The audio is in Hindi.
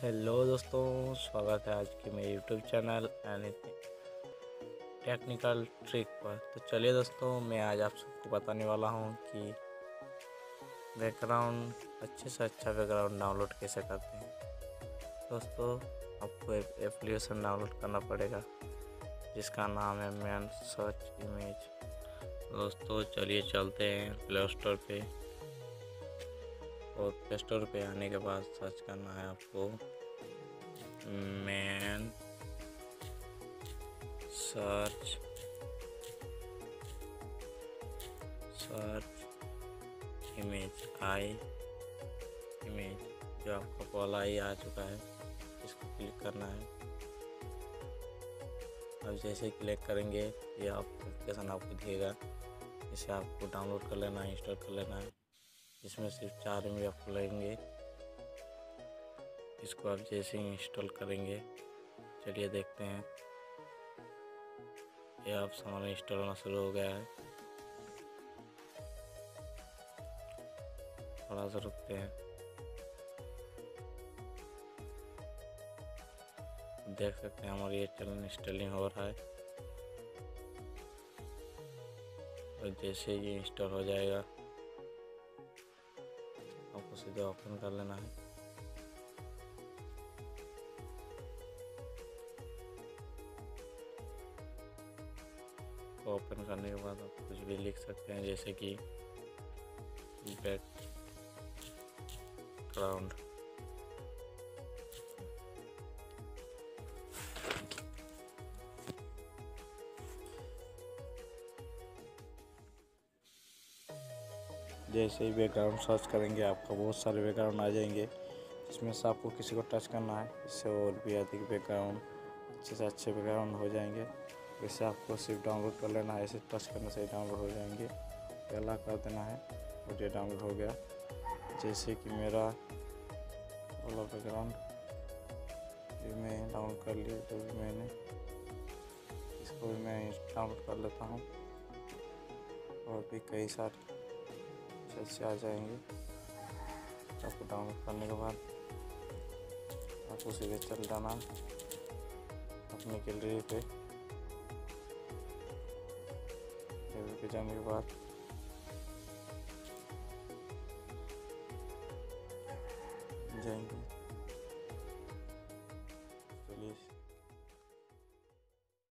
हेलो दोस्तों, स्वागत है आज के मेरे YouTube channel anything technical trick पर। तो चलिए दोस्तों, मैं आज आप सबको बताने वाला हूं कि बैकग्राउंड अच्छे से अच्छा बैकग्राउंड डाउनलोड कैसे करते हैं। दोस्तों, आपको एक एप्लीकेशन डाउनलोड करना पड़ेगा जिसका नाम है मैन सर्च इमेज। दोस्तों चलिए चलते हैं प्ले स्टोर पे, और प्ले स्टोर पे आने के बाद सर्च करना है आपको मैन सर्च इमेज इमेज जो आपका पहला ही आ चुका है, इसको क्लिक करना है। अब जैसे क्लिक करेंगे ये आप एप्लीकेशन आपको दिएगा। इसे आपको डाउनलोड कर लेना है, इंस्टॉल कर लेना है। इसमें सिर्फ 4 MB आपको लगेंगे। इसको आप जैसे ही इंस्टॉल करेंगे, चलिए देखते हैं। ये आप सामान इंस्टॉल होना शुरू हो गया है। थोड़ा सा रुकते हैं, देख सकते हैं हमारी ये चैनल इंस्टॉलिंग हो रहा है। और जैसे ये इंस्टॉल हो जाएगा आपको सीधे ओपन कर लेना है। ओपन करने के बाद आप कुछ भी लिख सकते हैं, जैसे कि बैकग्राउंड। जैसे ही बैकग्राउंड सर्च करेंगे आपका बहुत सारे बैकग्राउंड आ जाएंगे, जिसमें से आपको किसी को टच करना है। इससे और भी अधिक बैकग्राउंड, अच्छे से अच्छे बैकग्राउंड हो जाएंगे। वैसे आपको सिर्फ डाउनलोड कर लेना है, ऐसे टच करने से ही डाउनलोड हो जाएंगे। पहला कर देना है और ये डाउनलोड हो गया। जैसे कि मेरा वाला बैकग्राउंड ये मैं डाउनलोड कर लिया, तो भी मैंने इसको भी मैं डाउनलोड कर लेता हूँ। और भी कई सारे अच्छे आ जाएंगे। आपको डाउनलोड करने के बाद आपको सीधे चल जाना अपनी गैलरी पे जाने के बाद जाएंगे